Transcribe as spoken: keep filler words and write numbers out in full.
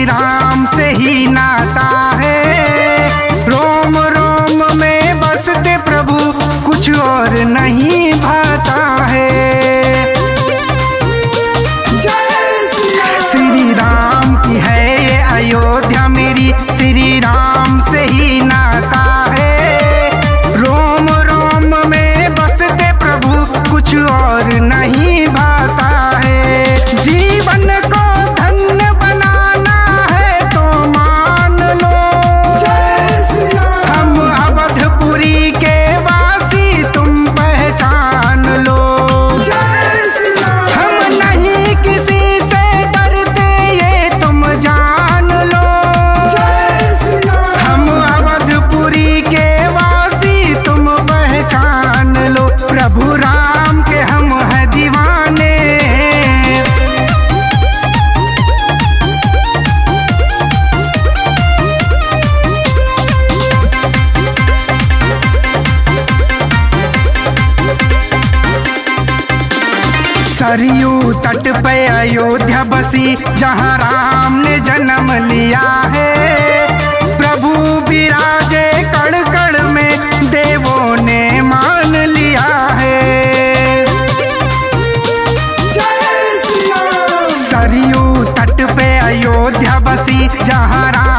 श्री राम से ही नाता है। रोम रोम में बसते प्रभु कुछ और नहीं भाता है। श्री राम की है ये अयोध्या मेरी, श्री राम से ही नाता है। रोम रोम में बसते प्रभु कुछ और नहीं भाता है। जीवन को धन्य बनाना है तो मान लो, हम अवधपुरी के वासी तुम पहचान लो। हम नहीं किसी से डरते ये तुम जान लो, हम अवधपुरी के वासी तुम पहचान लो। प्रभु राम के हम हैं दीवाने, सरयू तट पे अयोध्या बसी जहाँ राम ने जन्म लिया है। प्रभु विराजे कण कण में देवों ने मान लिया है। सरयू तट पे अयोध्या बसी जहाँ राम